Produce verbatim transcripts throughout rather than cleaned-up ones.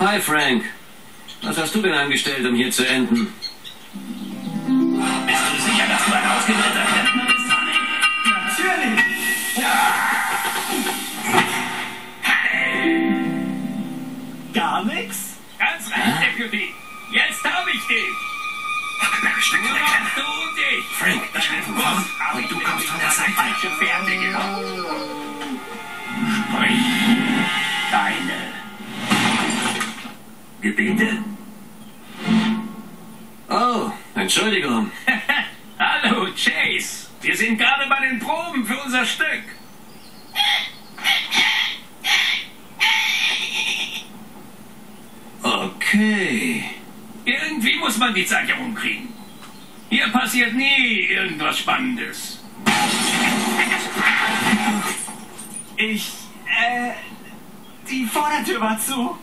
Hi, Frank. Was hast du denn angestellt, um hier zu enden? Bist du sicher, dass du ein ausgebildeter Klempner bist, Honey? Natürlich! Ja. Hey. Gar nix? Ganz recht, Deputy. Jetzt hab ich dich. Huckleberry steckt Nur in der noch Klemme. du und ich. Frank, ich will von vorn und du kommst von der Seite. Falsche Fährte genommen. Sprich deine Gebete. Oh, Entschuldigung. Hallo, Chase. Wir sind gerade bei den Proben für unser Stück. Okay. Irgendwie muss man die Zeit ja rumkriegen. Hier passiert nie irgendwas Spannendes. Ich, äh, die Vordertür war zu.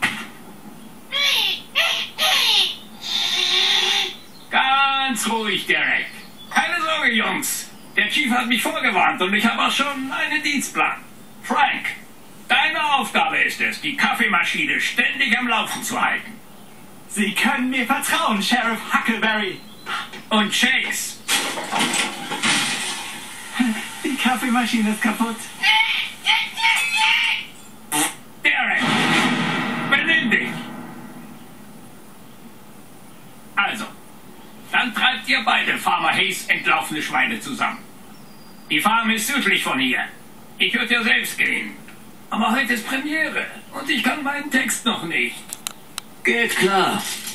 Ganz ruhig, Derek. Keine Sorge, Jungs. Der Chief hat mich vorgewarnt und ich habe auch schon einen Dienstplan. Frank, deine Aufgabe ist es, die Kaffeemaschine ständig am Laufen zu halten. Sie können mir vertrauen, Sheriff Huckleberry. Und Chase, Die Kaffeemaschine ist kaputt. Derek, benimm dich. Also, dann treibt ihr beide Farmer Hayes entlaufene Schweine zusammen. Die Farm ist südlich von hier. Ich würde ja selbst gehen. Aber heute ist Premiere und ich kann meinen Text noch nicht. Geht klar.